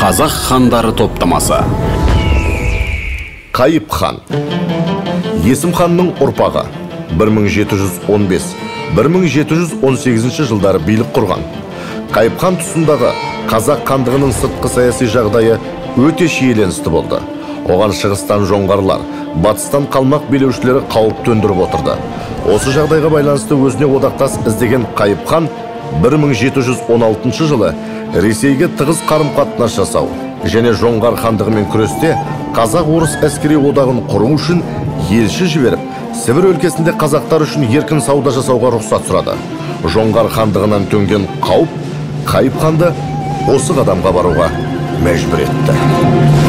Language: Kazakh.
Қазақ хандары топтамасы. Қайып хан. Есім ханның ұрпағы. 1715-1718 жылдары билік құрған. Қайып хан тұсындағы қазақ хандығының сыртқы саяси жағдайы өте шиеленісті болды. Оған шығыстан жоңғарлар, батыстан қалмақ билеушілері қауіп төндіріп отырды. Осы жағдайға байланысты өзіне одақтас іздеген Қайып хан 1716 жылы Ресейге тығыз қарым-қатынас жасау және жоңғар хандығымен күресте қазақ-орыс әскери одағын құру үшін елші жіберіп, Сібір өлкесінде қазақтар үшін еркін сауда жасауға рұқсат сұрады. Жоңғар хандығынан төнген қауіп Қайып ханды осы қадамға баруға мәжбүр етті.